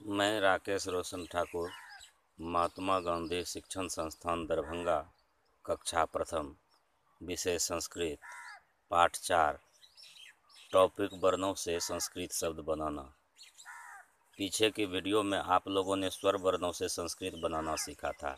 मैं राकेश रोशन ठाकुर, महात्मा गांधी शिक्षण संस्थान दरभंगा, कक्षा प्रथम, विषय संस्कृत, पाठ 4, टॉपिक वर्णों से संस्कृत शब्द बनाना। पीछे की वीडियो में आप लोगों ने स्वर वर्णों से संस्कृत बनाना सीखा था।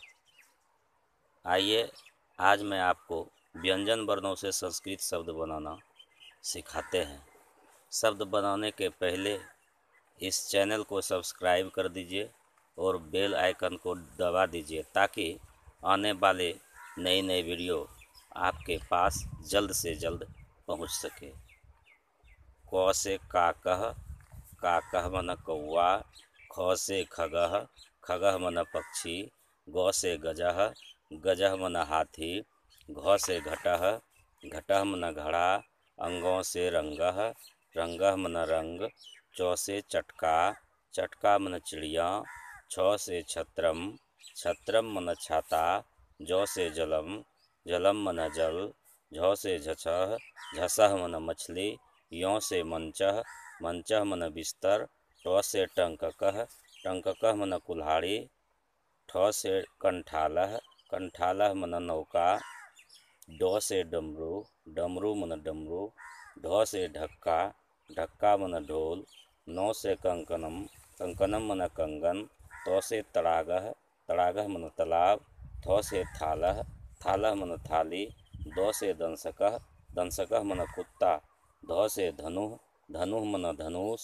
आइए आज मैं आपको व्यंजन वर्णों से संस्कृत शब्द बनाना सिखाते हैं। शब्द बनाने के पहले इस चैनल को सब्सक्राइब कर दीजिए और बेल आइकन को दबा दीजिए ताकि आने वाले नई वीडियो आपके पास जल्द से जल्द पहुंच सके। क से काकः मन कौआ, ख से खगः मन पक्षी, ग से गजः मन हाथी, घ से घटः मन घड़ा, अंगों से रंगः मन रंग, च से चटका मन चिड़िया, छ से छत्रम मन छाता, ज से जलम मन जल, झ से झसः मन मछली, यों से मंचः मन बिस्तर, ट से टंककः मन कुल्हाड़ी, ठ से कंठालः मन नौका, ड से डमरू मन डमरू, ढ से ढक्का मन ढोल, नौ से कंकणम मन कंगन, त से तड़ागः मन तालाब, थ से थालः मन थाली, द से दंशकः मन कुत्ता, ध से धनुः मन धनुष,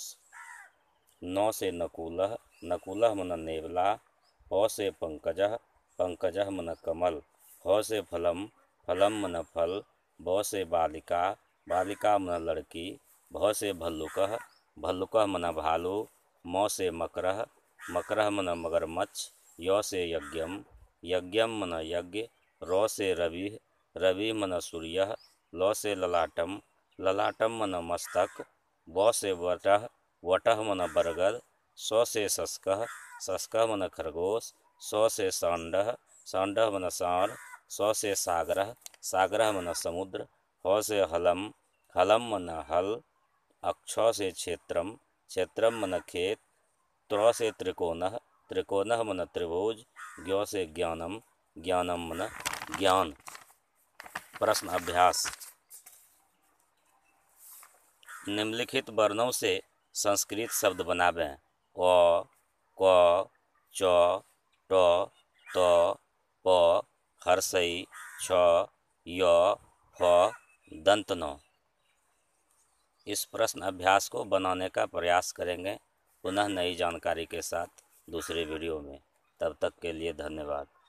न से नकुलः मन नेवला, प से पंकजः मन कमल, ह से फलम मन फल, ब से बालिका मन लड़की, भ से भल्लुकः मन भालू, म से मकरः मन मगरमच्छ, य से यज्ञम मन यज्ञ, र से रवि मन सूर्यः, ल से ललाटम मन मस्तक, व से वटः मन बरगद, स से शस्कः मन खरगोश, स से सांडः मन सांड, स से सागरः मन समुद्र, ह से हलम मन हल, अक्ष से क्षेत्रम मन खेत, त्र से त्रिकोणः मन त्रिभुज, ज्ञ से ज्ञानम मन ज्ञान। प्रश्न अभ्यास। निम्नलिखित वर्णों से संस्कृत शब्द बनावें। अ, क, च, ट, त, प, हर्षई, छ, य, फ, दंत न। इस प्रश्न अभ्यास को बनाने का प्रयास करेंगे पुनः नई जानकारी के साथ दूसरे वीडियो में। तब तक के लिए धन्यवाद।